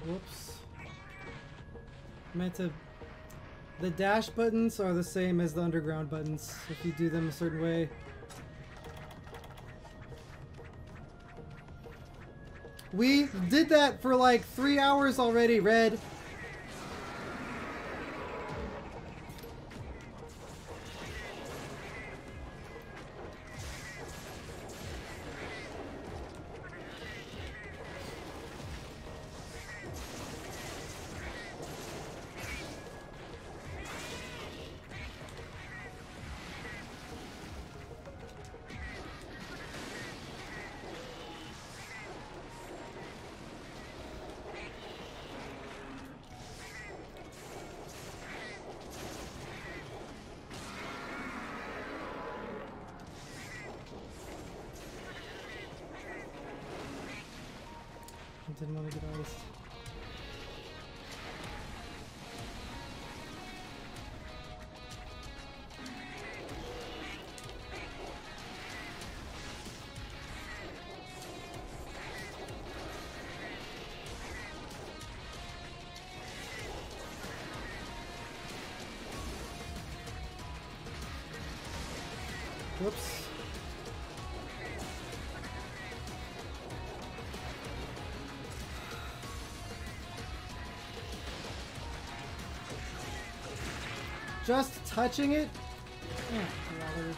Whoops. Meant to... The dash buttons are the same as the underground buttons if you do them a certain way. We did that for like 3 hours already, Red. Didn't want to get iced. Whoops. Just touching it? Yeah, rather.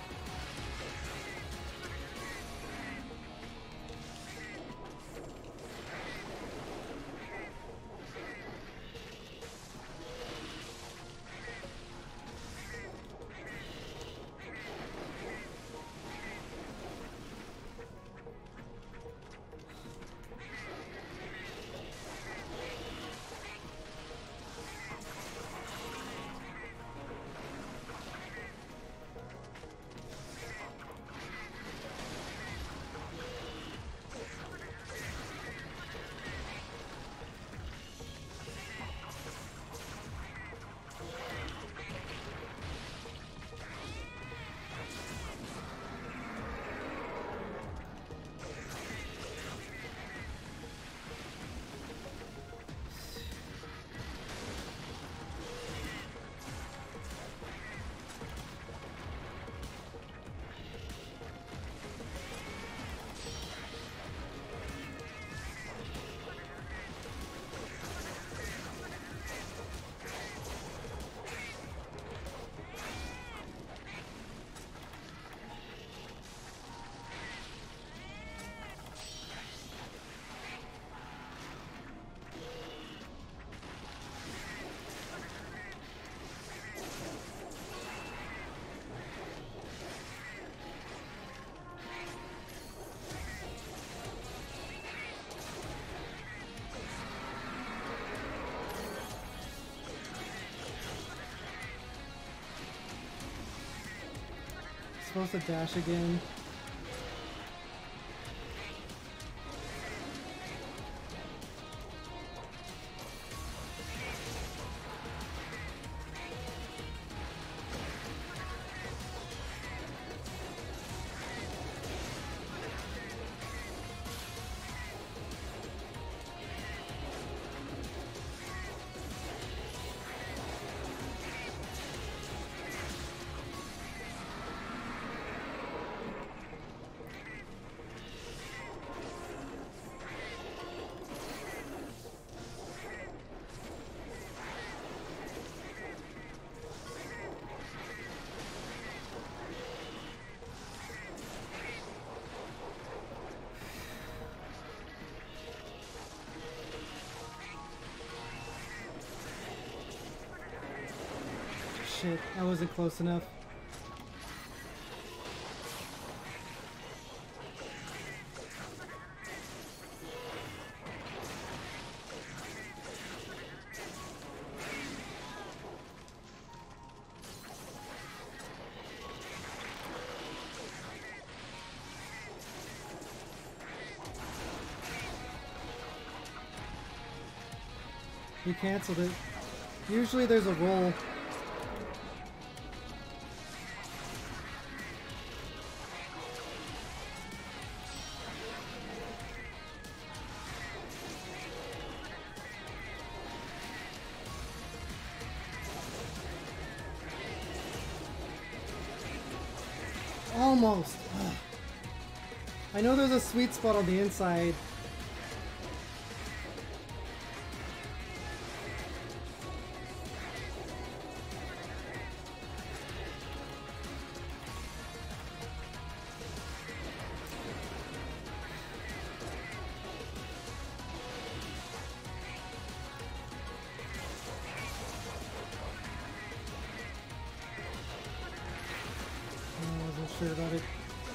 Supposed to dash again. Shit, I wasn't close enough. You canceled it. Usually there's a roll. Almost. Ugh. I know there's a sweet spot on the inside. I wasn't sure about it.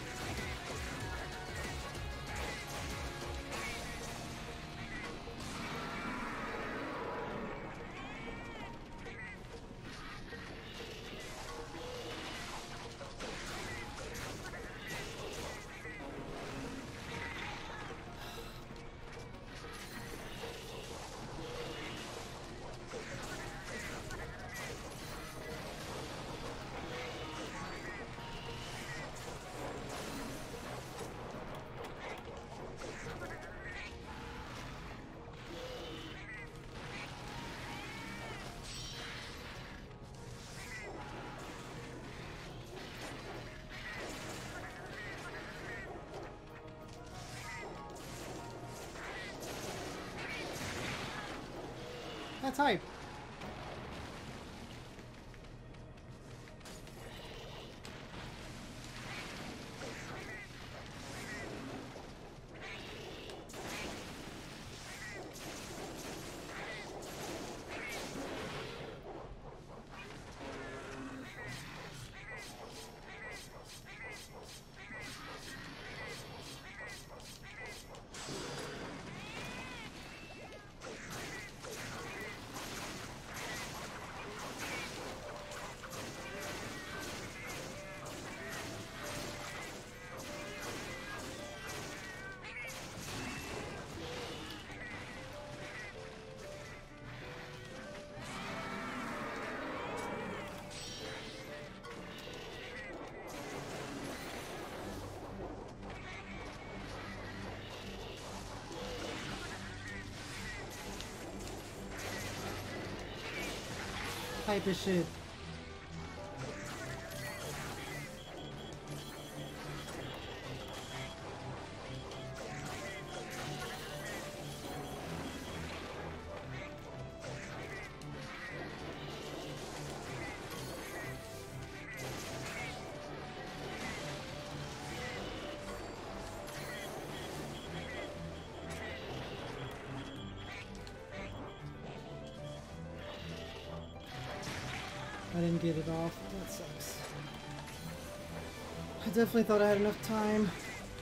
That's hype. Hype as shit. I didn't get it off. That sucks. I definitely thought I had enough time.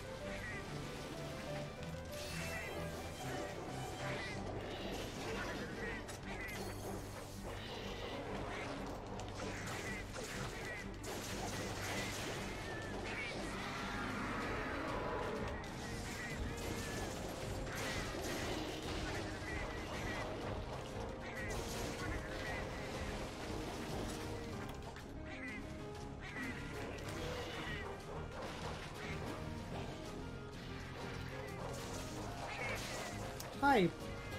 Hype.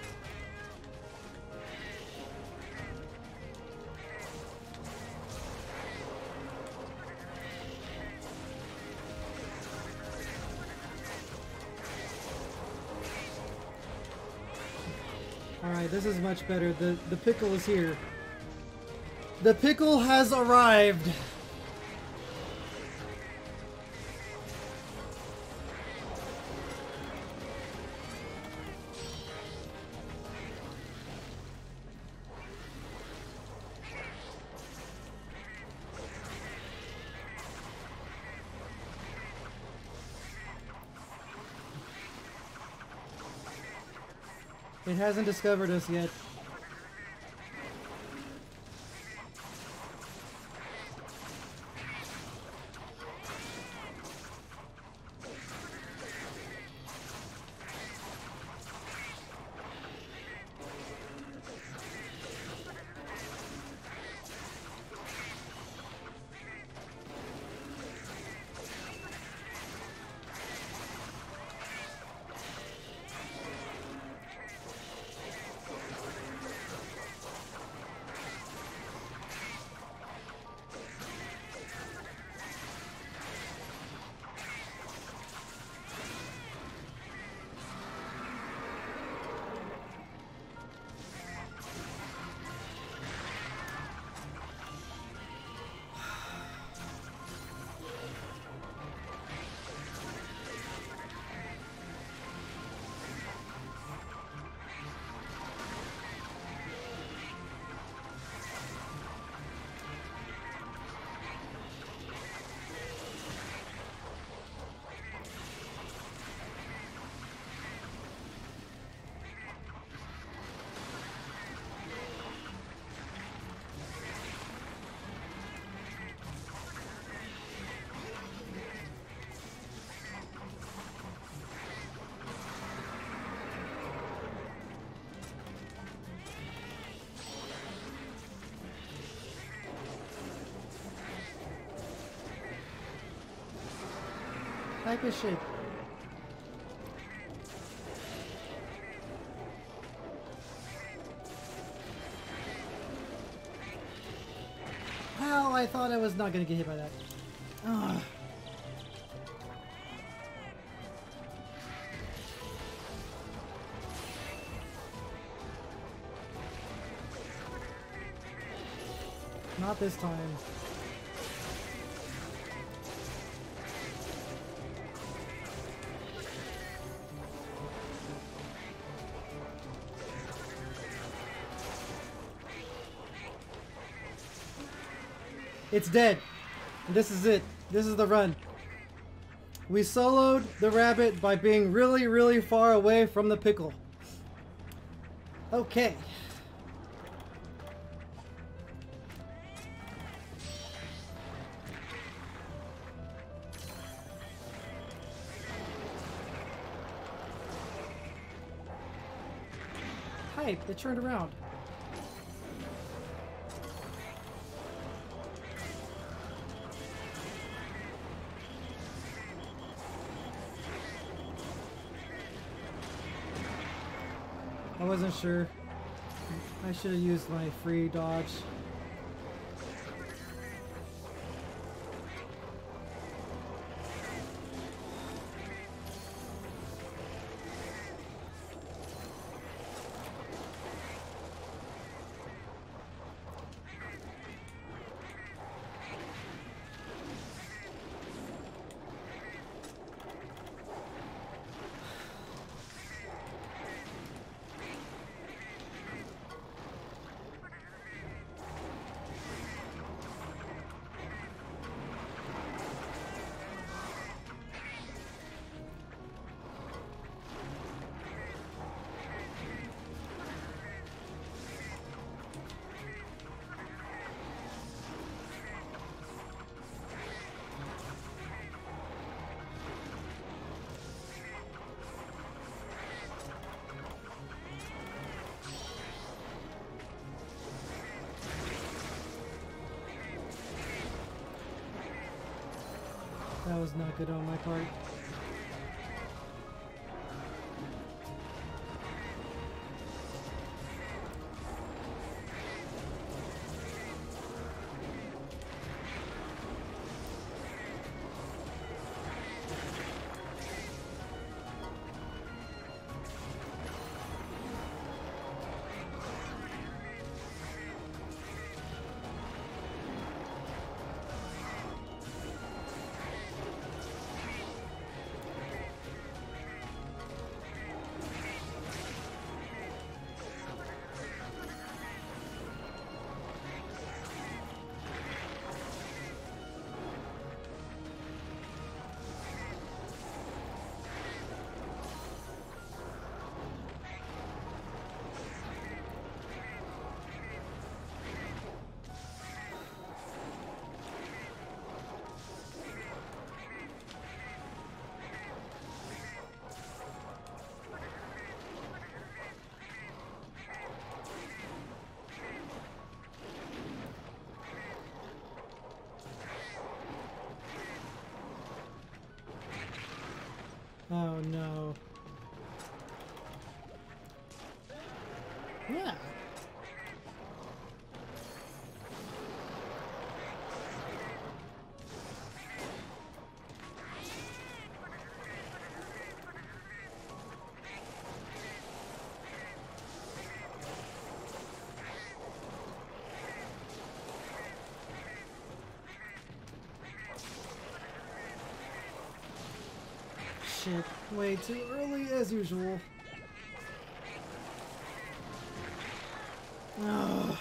Alright, this is much better. The pickle is here. The pickle has arrived. It hasn't discovered us yet. type of shit. Well, I thought I was not gonna get hit by that. Ugh. Not this time. It's dead. This is it. This is the run. We soloed the rabbit by being really, really far away from the pickle. Okay. Hype, it turned around. I wasn't sure. I should have used my free dodge. That was not good on my part. Oh no. Yeah. Shit, way too early as usual. Ugh.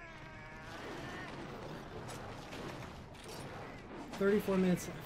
34 minutes left.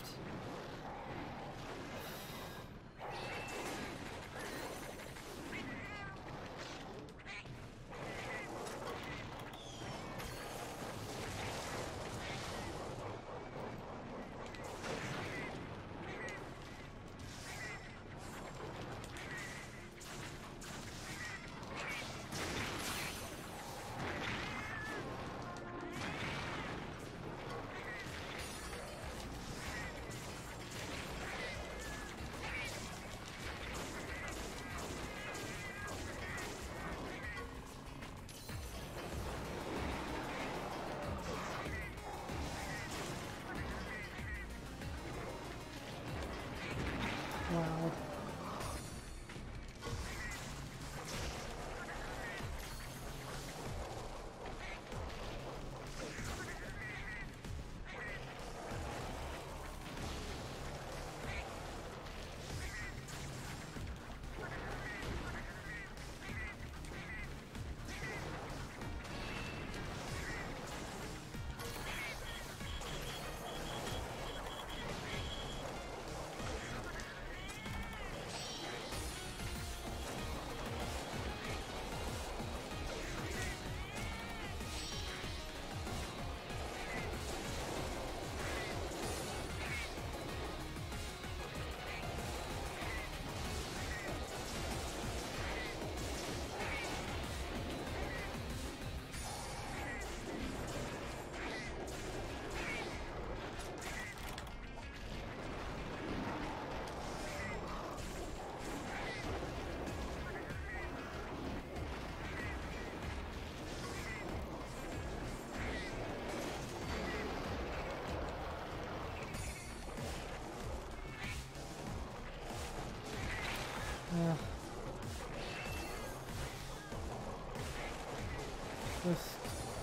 This.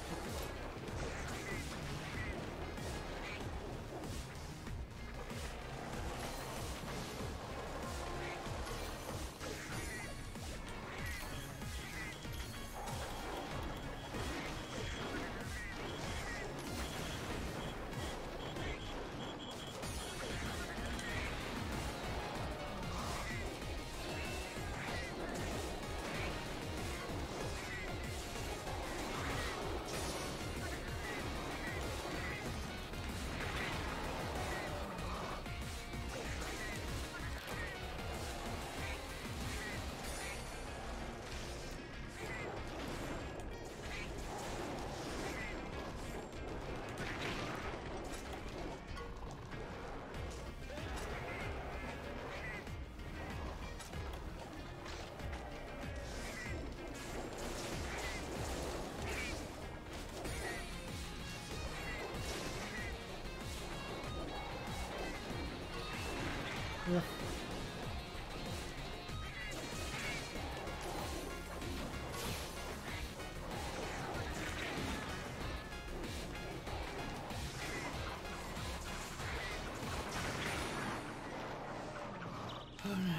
Yeah. Oh no.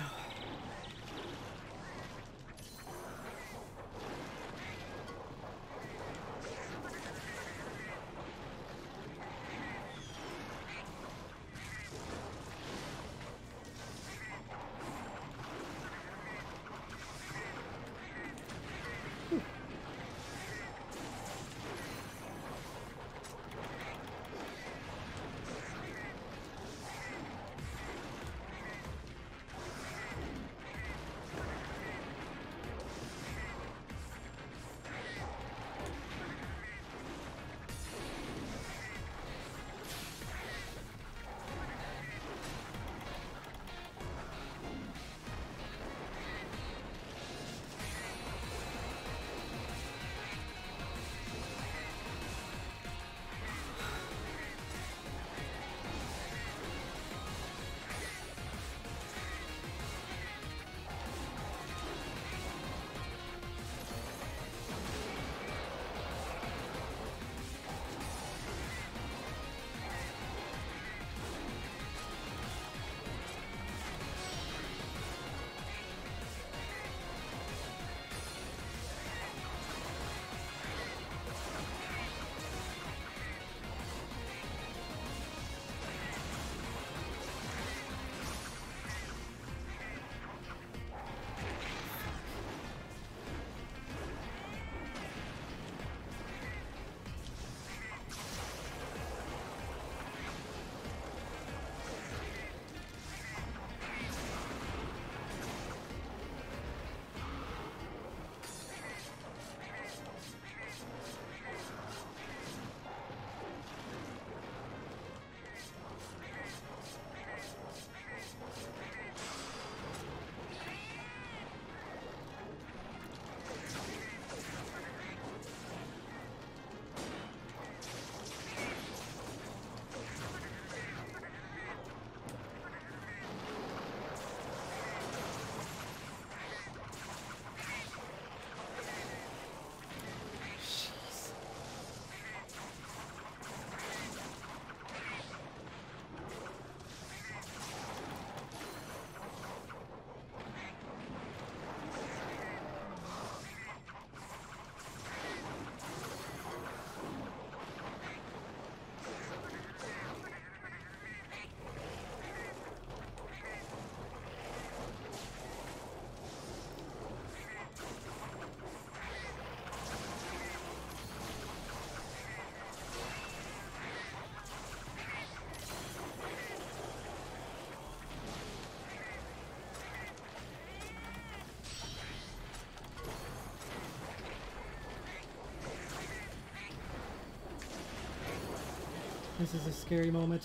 This is a scary moment.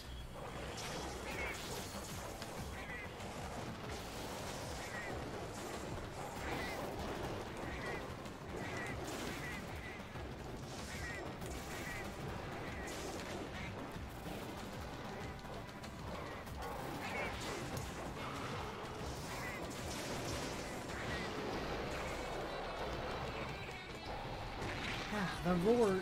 Ah, the roar.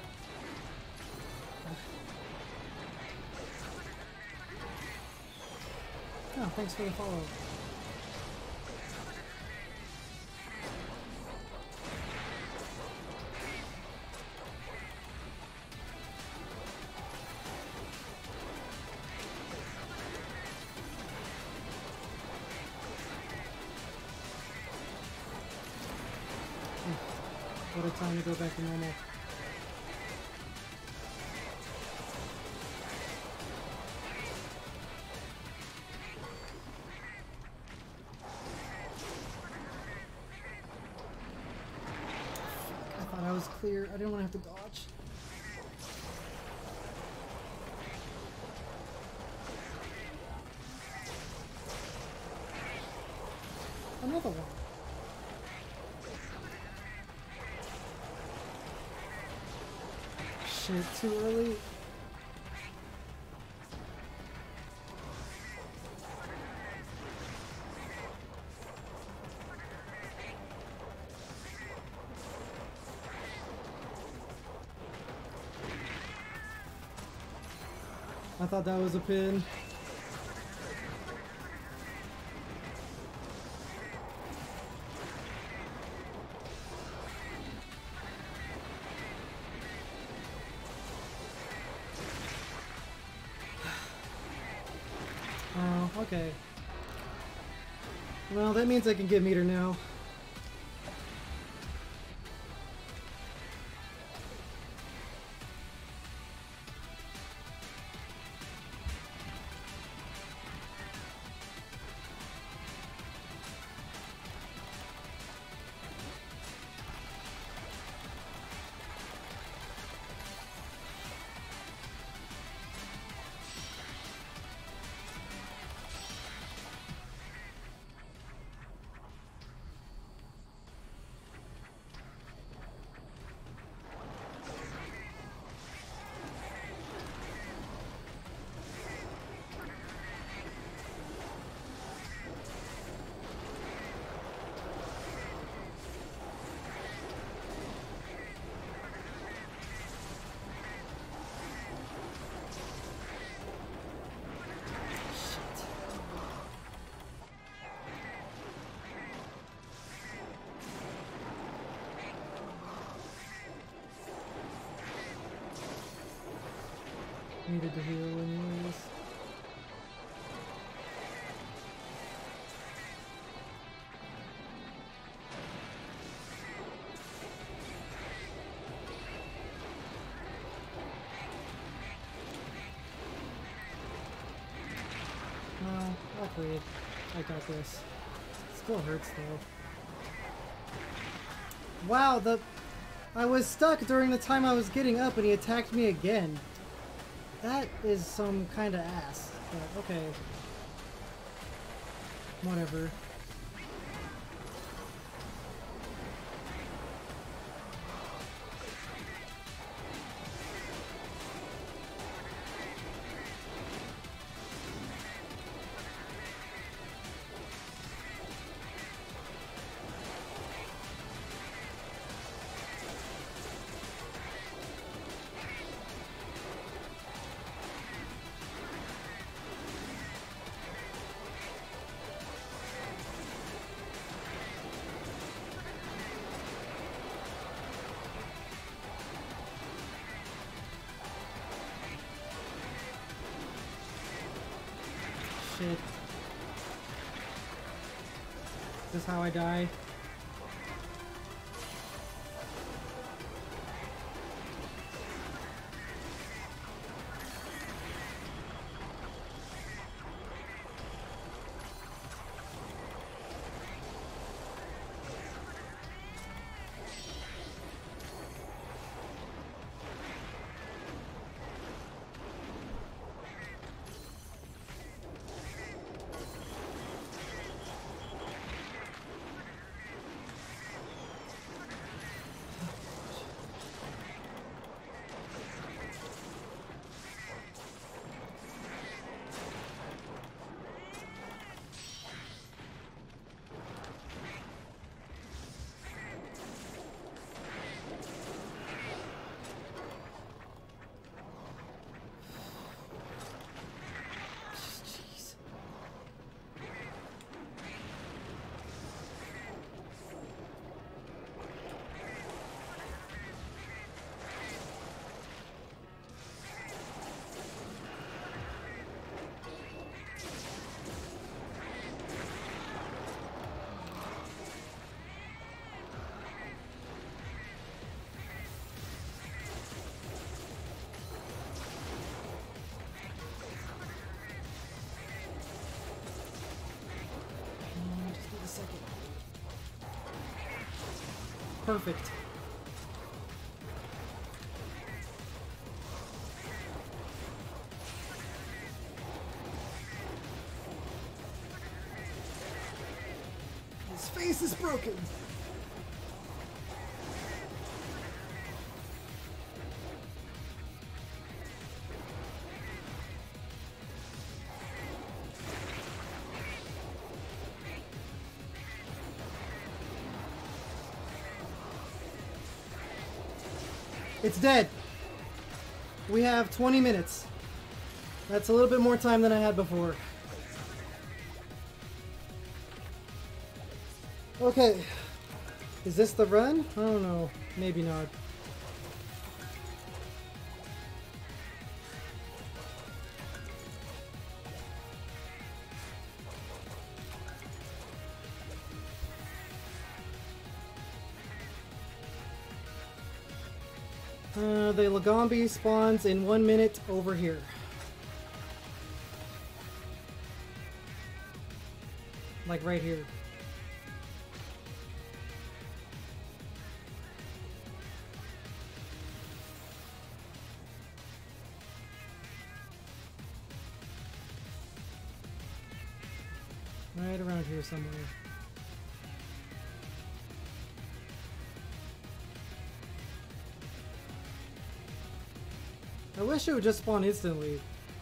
Oh, thanks for the follow. What a time to go back to normal. I thought I was clear. I didn't want to have to dodge. Another one. Shit, too early. I thought that was a pin. Oh, okay. Well, that means I can get meter now. Needed to heal anyways. No, I'll play it. I got this. Still hurts though. Wow, I was stuck during the time I was getting up and he attacked me again. That is some kind of ass, but okay. Whatever. Shit. Is this how I die? Perfect. His face is broken. It's dead. We have 20 minutes. That's a little bit more time than I had before. Okay. Is this the run? I don't know. Maybe not. The Lagombi spawns in 1 minute over here. Like right here. Right around here somewhere. I wish it would just spawn instantly.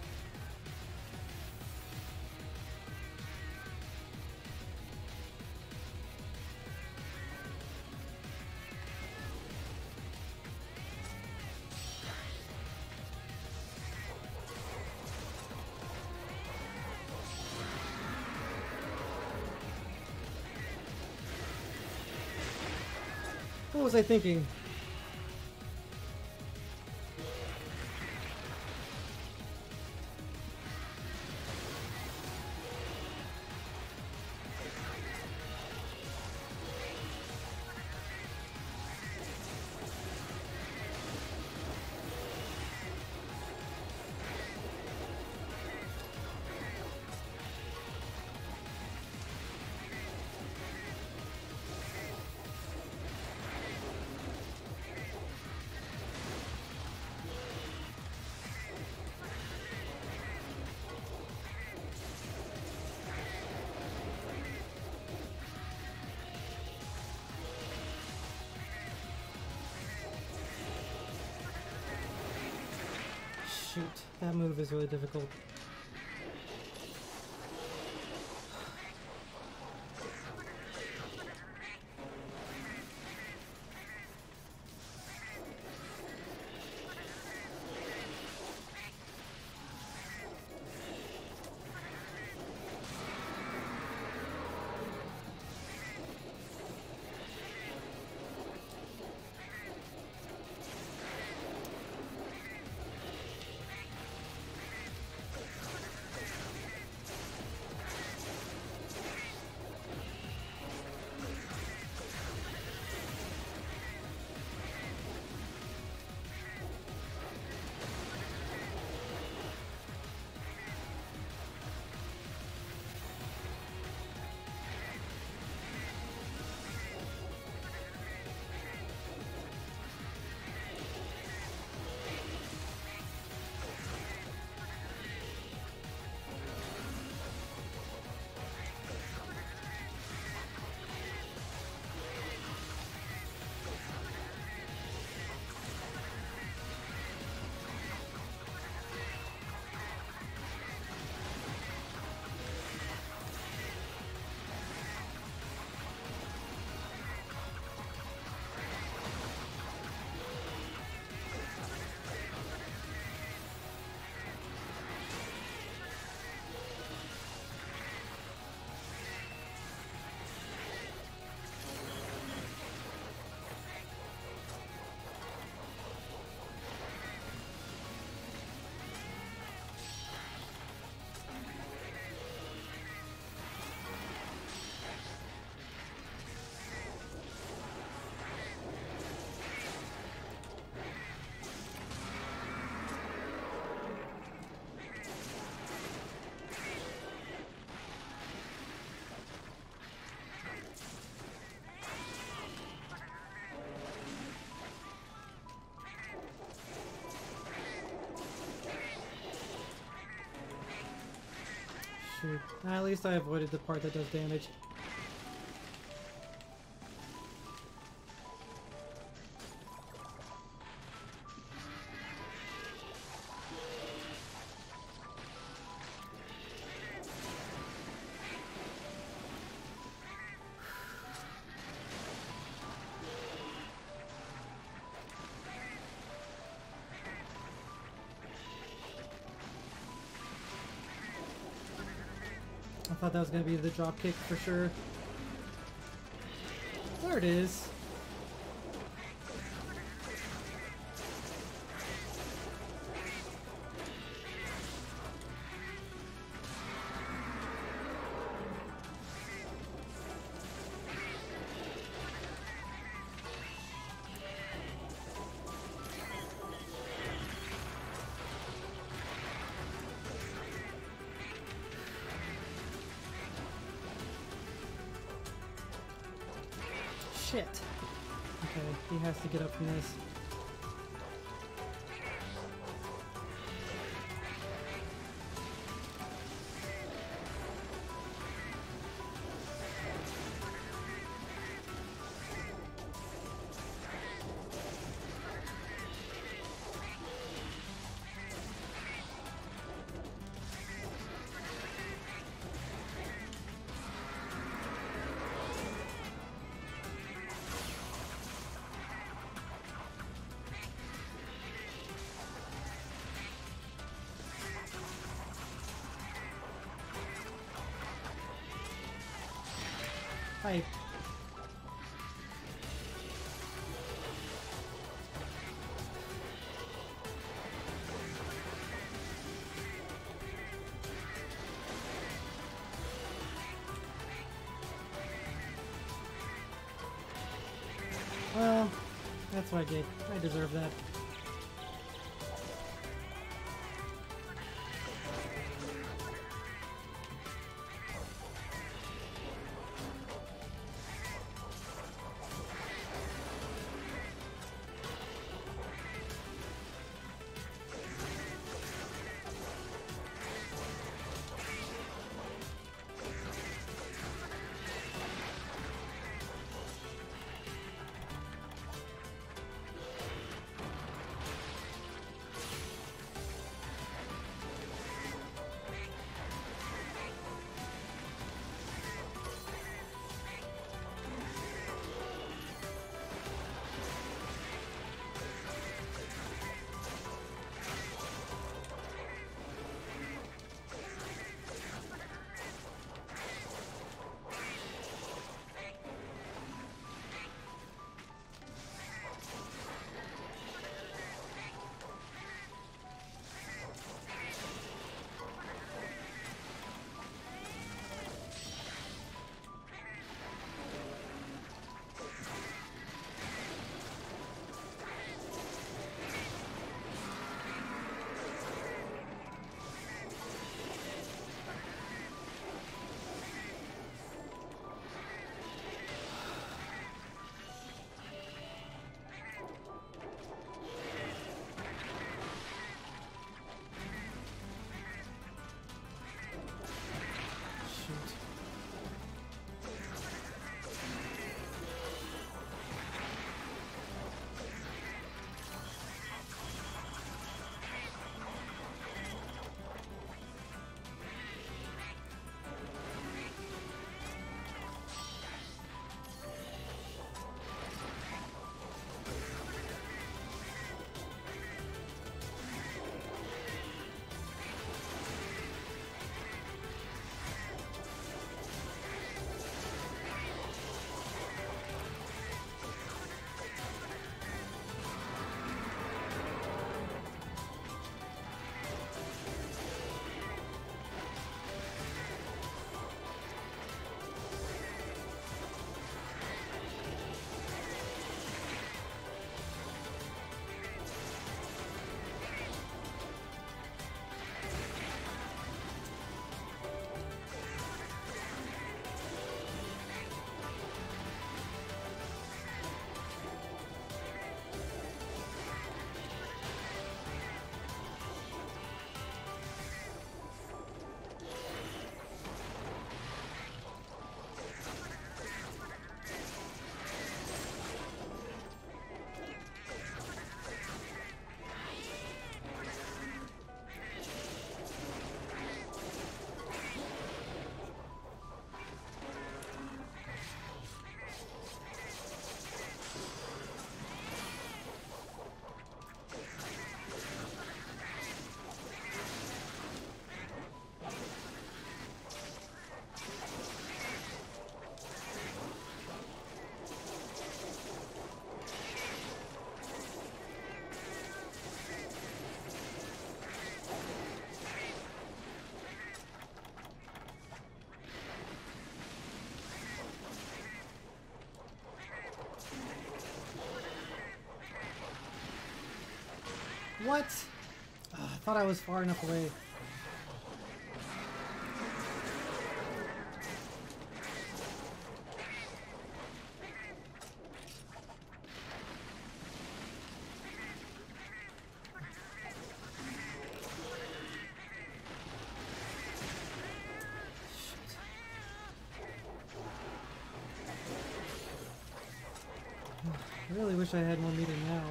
What was I thinking? Shoot, that move is really difficult. shoot. At least I avoided the part that does damage. I thought that was going to be the drop kick for sure. There it is. Shit. Okay, he has to get up from this. Hi. Well, that's what I did. I deserve that. What? Oh, I thought I was far enough away. I really wish I had more meter now.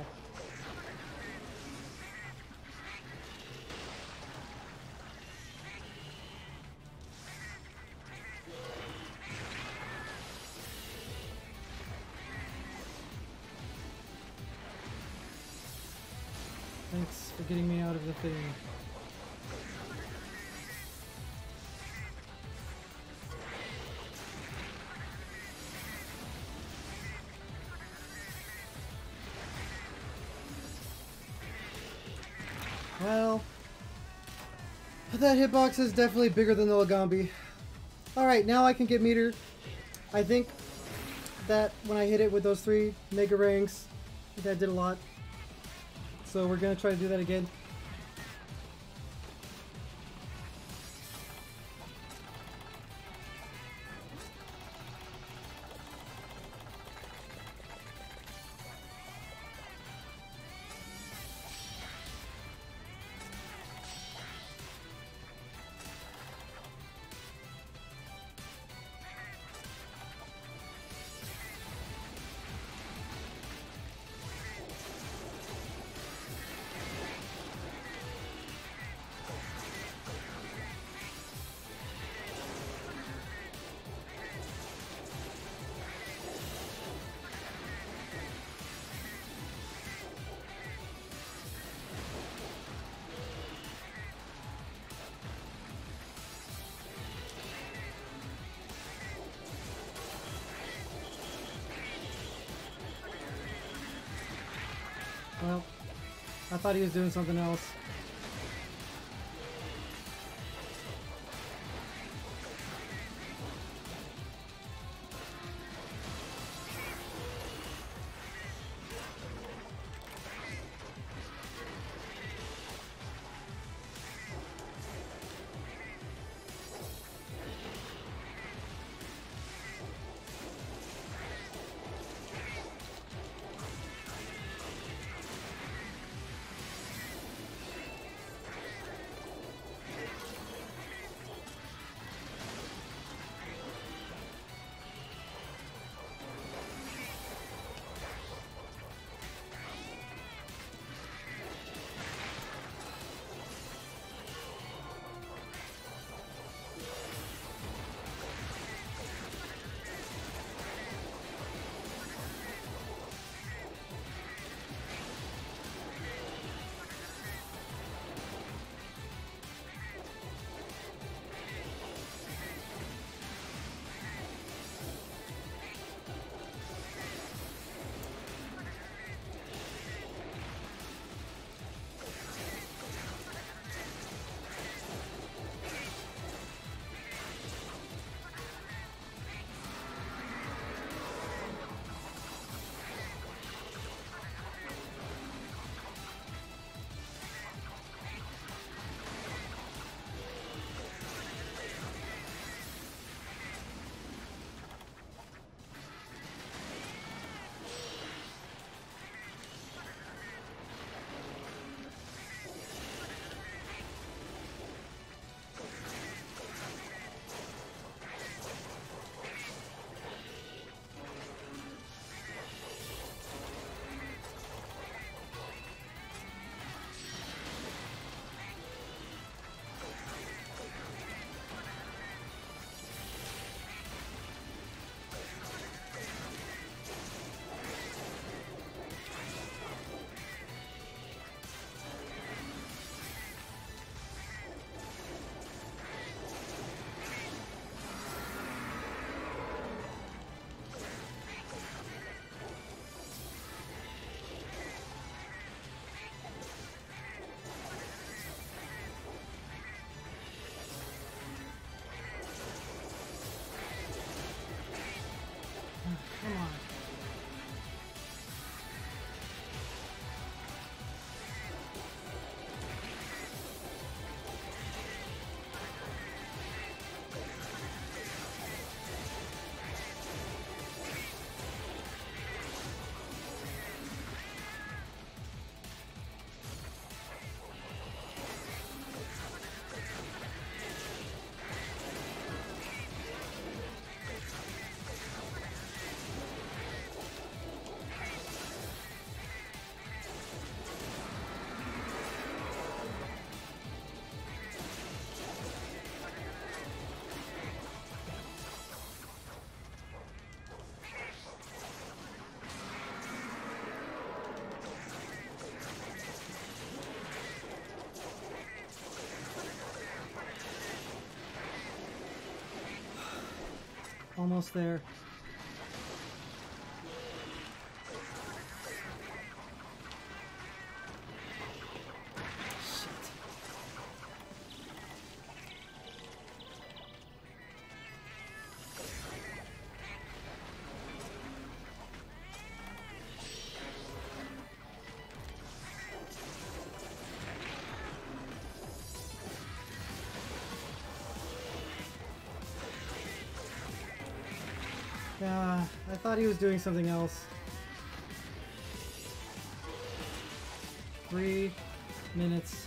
Thanks for getting me out of the thing. Well, that hitbox is definitely bigger than the Lagambi. Alright, now I can get meter. I think that when I hit it with those 3 Mega Rings, that did a lot. So we're gonna try to do that again. Well, I thought he was doing something else. Almost there. Yeah, I thought he was doing something else. 3 minutes.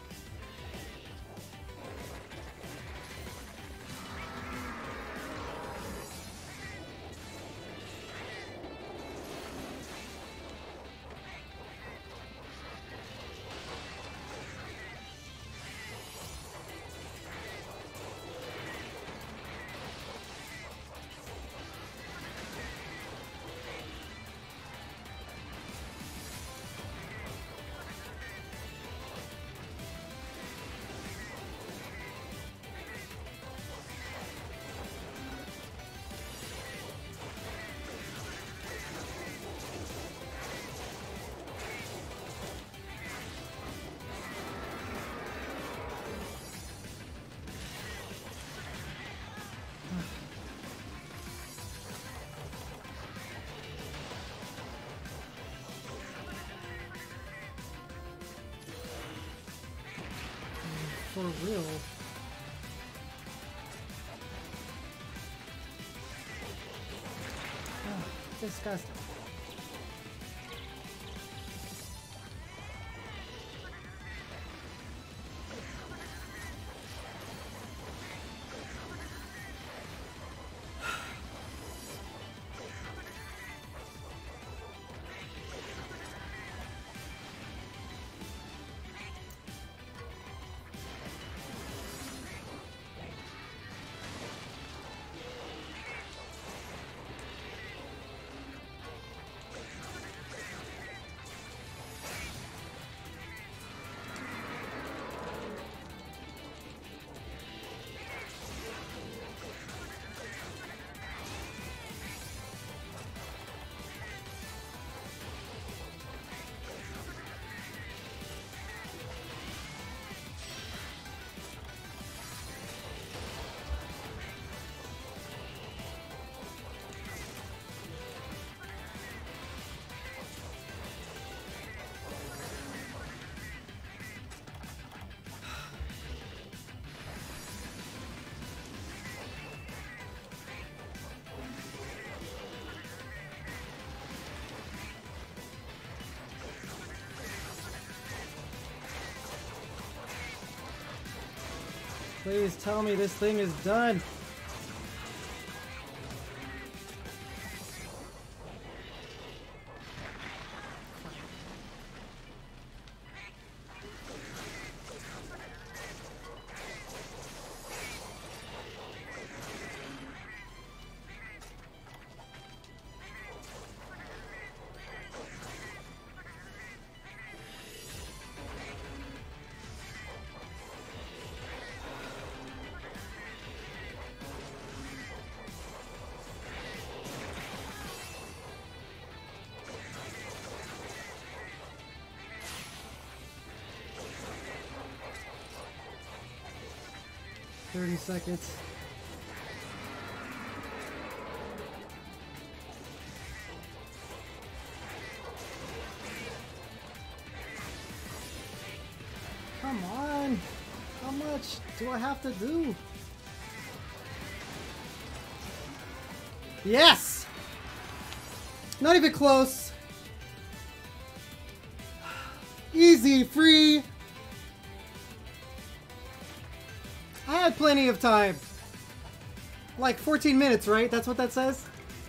For real. Oh, disgusting. Please tell me this thing is done. Seconds. Come on! How much do I have to do? Yes! Not even close. Easy, free. I had plenty of time. Like 14 minutes, right? That's what that says?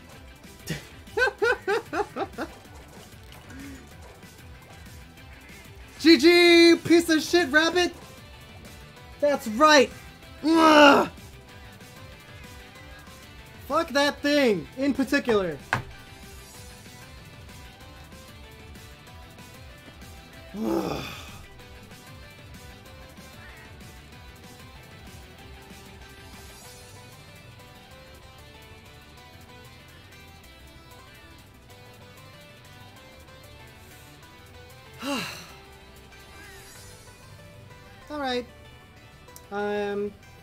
GG, piece of shit rabbit. That's right. Ugh. Fuck that thing in particular. Ugh. Alright.